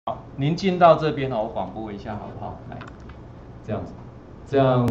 好，您进到这边哦，我广播一下好不好？来，这样子，这样，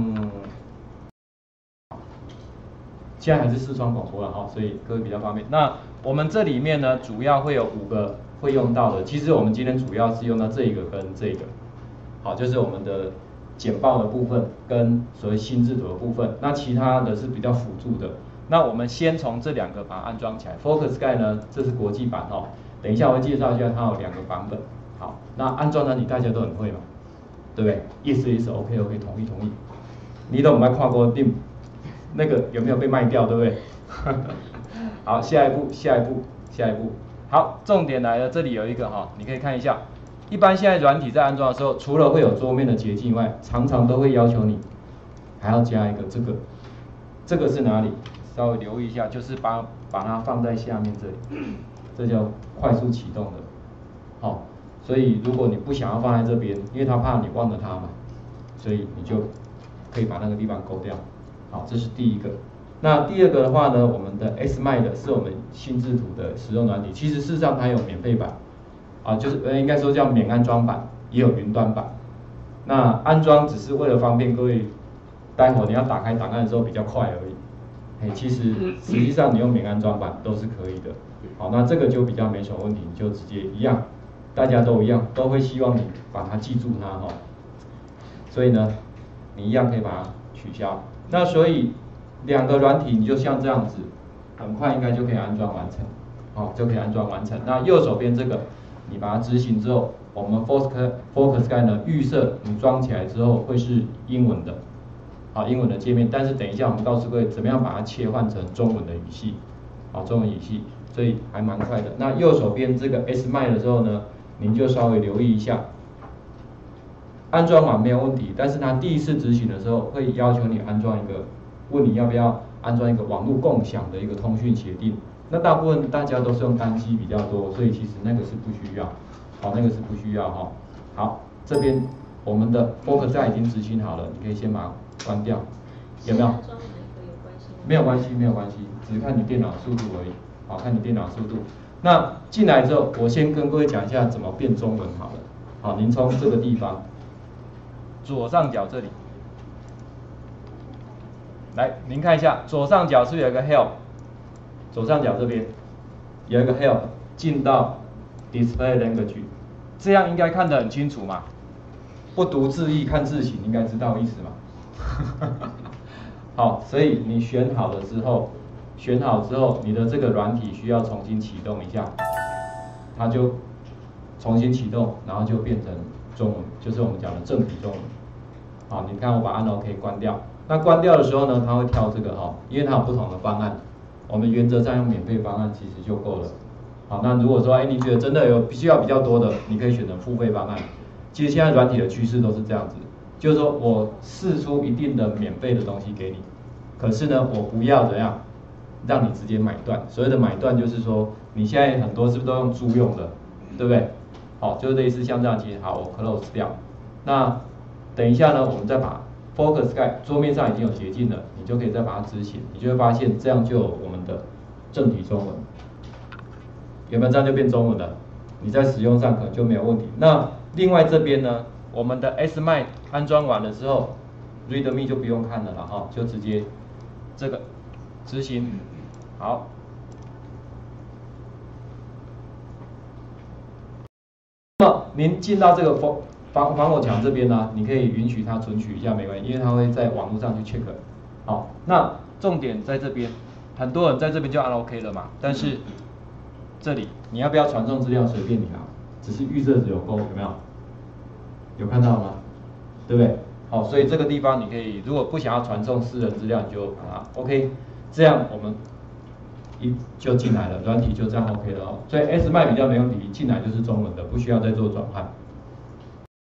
现在还是视窗广播了哈，所以各位比较方便。那我们这里面呢，主要会有5个会用到的。其实我们今天主要是用到这个跟这个，好，就是我们的简报的部分跟所谓心智图的部分。那其他的是比较辅助的。那我们先从这2个把它安装起来。Focus Sky 呢，这是国际版哦。等一下我会介绍一下它有2个版本。好，那安装呢，你大家都很会嘛，对不对？意思 OK， 同意。你都没看过定那个有没有被卖掉，对不对？好，下一步。好，重点来了，这里有一个哈，你可以看一下。一般现在软体在安装的时候，除了会有桌面的捷径以外，常常都会要求你还要加一个这个。这个是哪里？稍微留意一下，就是把它放在下面这里，这叫快速启动的。好，所以如果你不想要放在这边，因为他怕你忘了它嘛，所以你就可以把那个地方勾掉。好，这是第一个。那第二个的话呢，我们的 SMind 是我们心智图的使用软体，其实事实上它有免费版，就是应该说叫免安装版，也有云端版。那安装只是为了方便各位，待会你要打开档案的时候比较快而已。其实实际上你用免安装版都是可以的。好，那这个就比较没什么问题，你就直接一样，大家都一样，都会希望你把它记住它哈。所以呢，你一样可以把它取消。那所以2个软体你就像这样子，很快应该就可以安装完成，好，就可以安装完成。那右手边这个，你把它执行之后，我们 Focus Sky 呢预设你装起来之后会是英文的，好，英文的界面。但是等一下我们告诉各位怎么样把它切换成中文的语系，好，中文语系，所以还蛮快的。那右手边这个 SMind 的时候呢，您就稍微留意一下。安装完没有问题，但是它第一次执行的时候会要求你安装一个，问你要不要安装一个网络共享的一个通讯协定。那大部分大家都是用单机比较多，所以其实那个是不需要，好，那个是不需要哈。好，这边我们的 Focus Sky 已经执行好了，你可以先把它关掉，有没有？没有关系，只是看你电脑速度而已，好，看你电脑速度。那进来之后，我先跟各位讲一下怎么变中文好了。好，您从这个地方。左上角这里，来，您看一下，左上角是不是有一个 Help？ 左上角这边有一个 Help， 进到 Display Language， 这样应该看得很清楚嘛？不读字义看字形，应该知道意思嘛？好，所以你选好了之后，你的这个软体需要重新启动一下，它就重新启动，然后就变成中文，就是我们讲的正体中文。好，你看我把按 OK 关掉。那关掉的时候呢，它会跳这个因为它有不同的方案。我们原则上用免费方案其实就够了。好，那如果说你觉得真的需要比较多的，你可以选择付费方案。其实现在软体的趋势都是这样子，就是说我释出一定的免费的东西给你，可是呢，我不要怎样让你直接买断。所谓的买断就是说，你现在很多是不是都用租用的，对不对？好，就类似像这样其实好，我 close 掉。那等一下呢，我们再把 Focus Sky 桌面上已经有捷径了，你就可以再把它执行，你就会发现这样就有我们的正体中文，有没有？这样就变中文了，你在使用上可能就没有问题。那另外这边呢，我们的 SMind 安装完了之后 ，README 就不用看了啦就直接这个执行，好。那么您进到这个防火墙这边呢，你可以允许它存取一下，没关系，因为它会在网络上去 check。好，那重点在这边，很多人在这边就按 OK 了嘛，但是这里你要不要传送资料随便你只是预设只有勾，有没有？有看到吗？对不对？好，所以这个地方你可以，如果不想要传送私人资料，你就把它 OK， 这样我们就进来了，软体就这样 OK 了所以 SMind 比较没问题，进来就是中文的，不需要再做转换。